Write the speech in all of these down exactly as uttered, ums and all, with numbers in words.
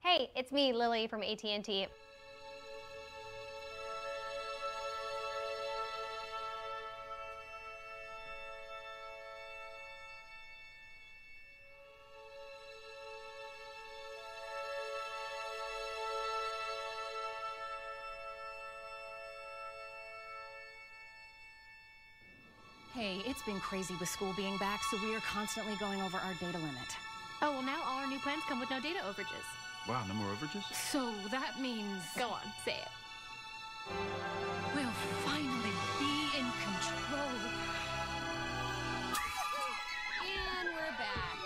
Hey, it's me, Lily from A T and T. Hey, it's been crazy with school being back, so we are constantly going over our data limit. Oh, well now all our new plans come with no data overages. Wow, no more overages? So that means... Go on, say it. We'll finally be in control. And we're back.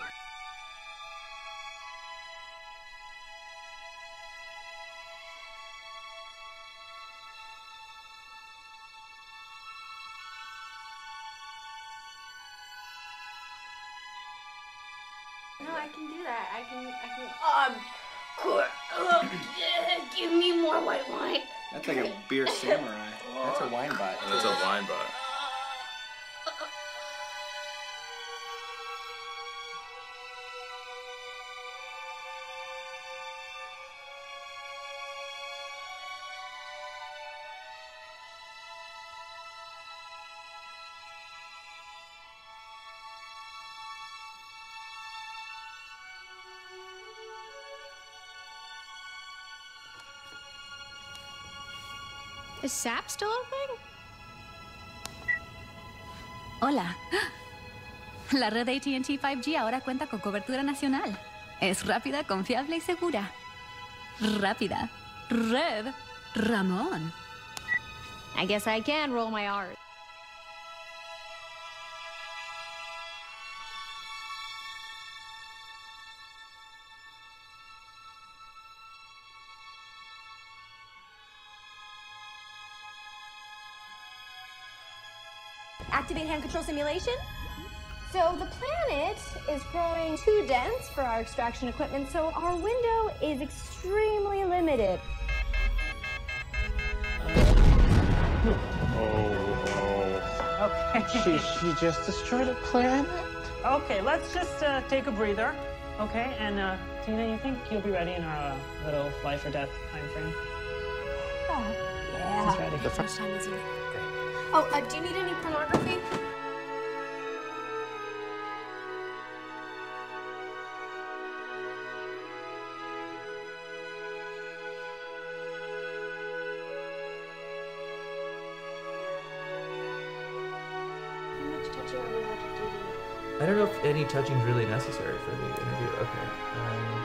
No, I can do that. I can, I can, um, cool. Oh, yeah, give me more white wine. That's like a beer samurai. That's a wine bot. That's a wine bot. Is S A P still a thing? Hola. La red A T and T five G ahora cuenta con cobertura nacional. Es rápida, confiable y segura. Rápida. Red Ramón. I guess I can roll my R's. Activate hand control simulation. So the planet is growing too dense for our extraction equipment, so our window is extremely limited. Okay. She, she just destroyed a planet? Okay, let's just uh, take a breather. Okay, and uh, Tina, you think you'll be ready in our uh, little life or death time frame? Oh, yeah. She's ready. The first time is you. Oh, uh, do you need any pornography? How much touching are we allowed to do? I don't know if any touching is really necessary for the interview. Okay. Um,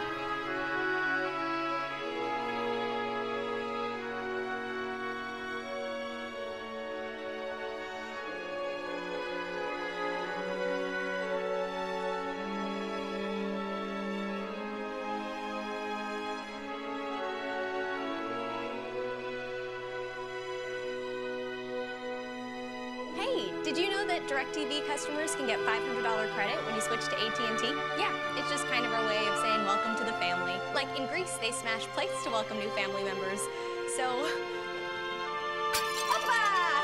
Hey, did you know that DirecTV customers can get five hundred dollar credit when you switch to A T and T? Yeah, it's just kind of our way of saying welcome to the family. Like in Greece, they smash plates to welcome new family members. So... Oppa!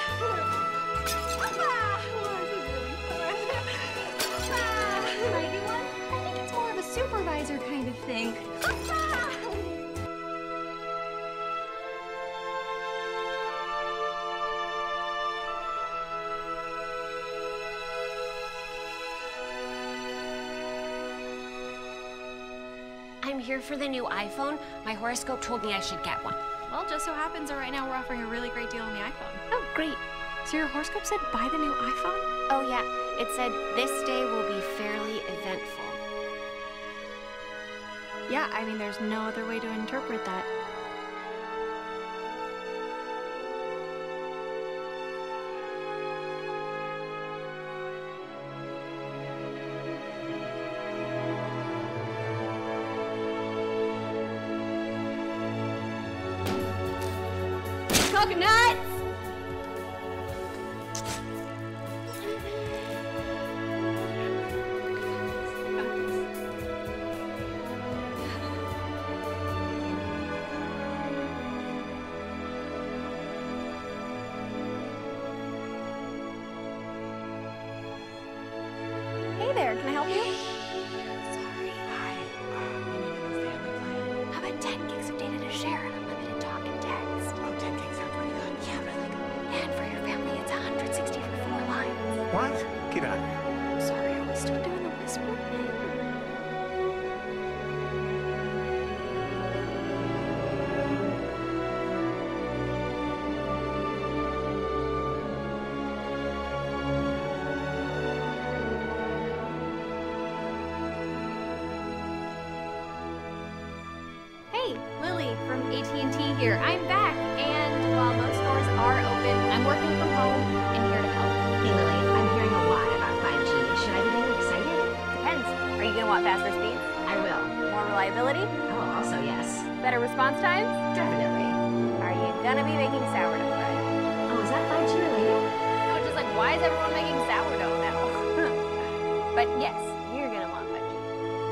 Oppa! Oh, this is really fun. Oppa! Can I do one? I think it's more of a supervisor kind of thing. Oppa! I'm here for the new iPhone. My horoscope told me I should get one. Well, just so happens that right now we're offering a really great deal on the iPhone. Oh, great. So your horoscope said buy the new iPhone? Oh, yeah. It said this day will be fairly eventful. Yeah, I mean, there's no other way to interpret that. Coconuts! Hey there, can I help you? Sorry. Hi. We need a new family plan. share an unlimited talk and text. Oh, ten gigs sounds pretty good. Yeah, really good. And for your family, it's one hundred sixty for four lines. What? Get out of here. Sorry, are we still doing the whisper thing? Hey, Lily from A T and T here. I'm back, and while most stores are open, I'm working from home and here to help. Hey Lily, I'm hearing a lot about five G. Should I be getting excited? Depends. Are you gonna want faster speeds? I will. More reliability? Oh, also yes. Better response times? Definitely. Are you gonna be making sourdough bread? Oh, is that five G related? No, just like, why is everyone making sourdough now? But yes, you're gonna want five G.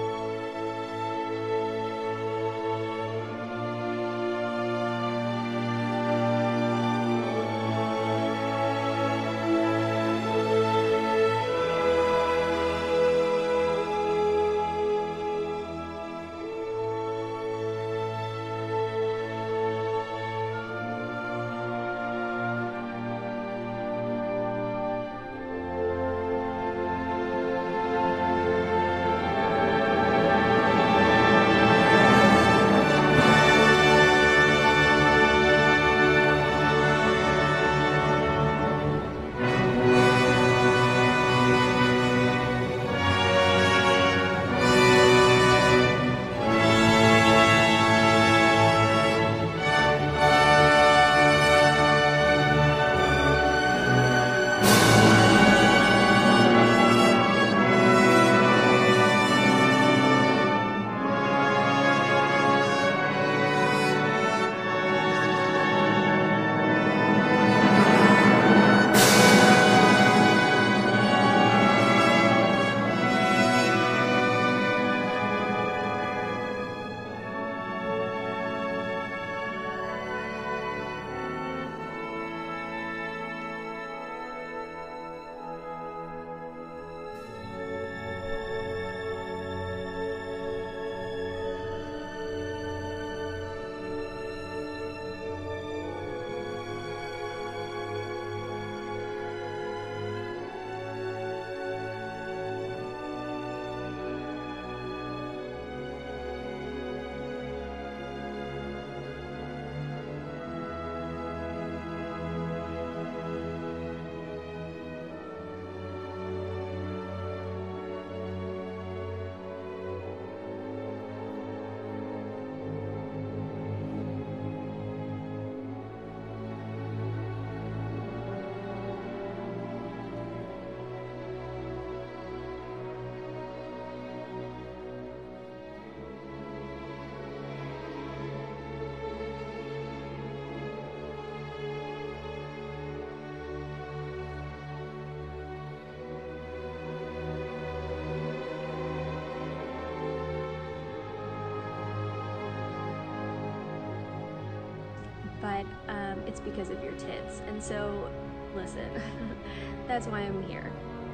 But um, it's because of your tits. And so, listen, that's why I'm here.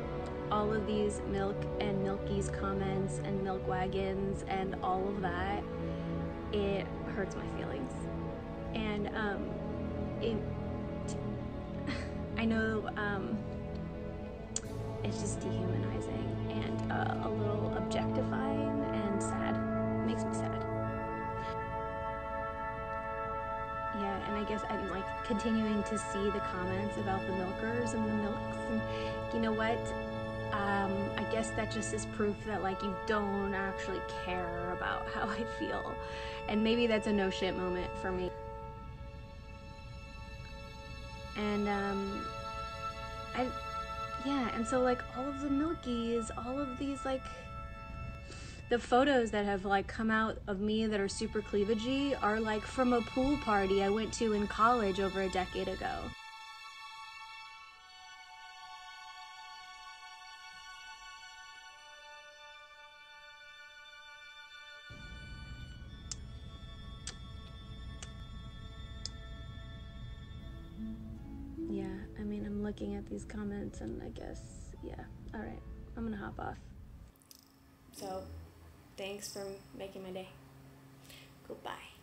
All of these Milk and Milky's comments and Milk Wagons and all of that, it hurts my feelings. And um, it, I know um, it's just dehumanizing and uh, a little objectifying and sad. It makes me sad. Yeah, and I guess I'm like continuing to see the comments about the milkers and the milks, and you know what? Um, I guess that just is proof that like you don't actually care about how I feel, and maybe that's a no shit moment for me. And um, I, yeah, and so like all of the Milkies, all of these like. The photos that have like come out of me that are super cleavagey are like from a pool party I went to in college over a decade ago. Yeah, I mean, I'm looking at these comments and I guess, yeah, all right, I'm gonna hop off. So, thanks for making my day. Goodbye.